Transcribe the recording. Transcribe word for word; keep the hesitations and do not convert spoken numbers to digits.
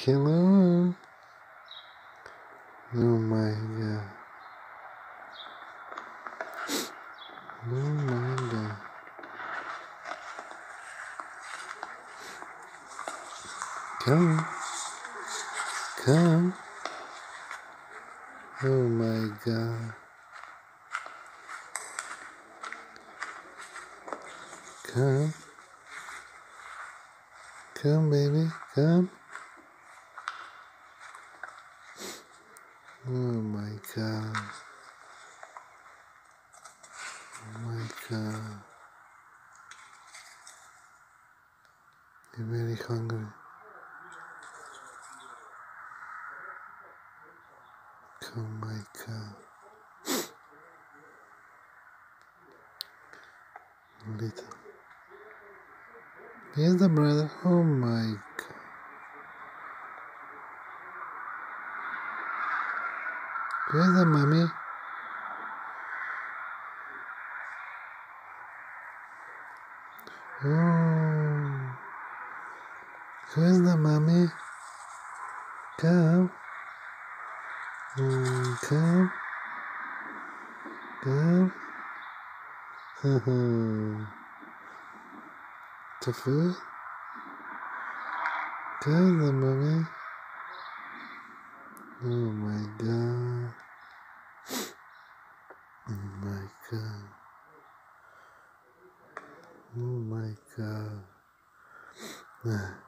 Hello. Oh my god. Oh my god. Come. Come. Oh my god. Come. Come, baby. Come. Oh my god. Oh my god. You're very hungry. Oh my god. Little. Here's the brother. Oh my god. Where's the mommy? Oh. Where's the mommy? Come. Mm, come. Come. The food? Come, the mommy. Oh my god. Oh my god. Oh my god.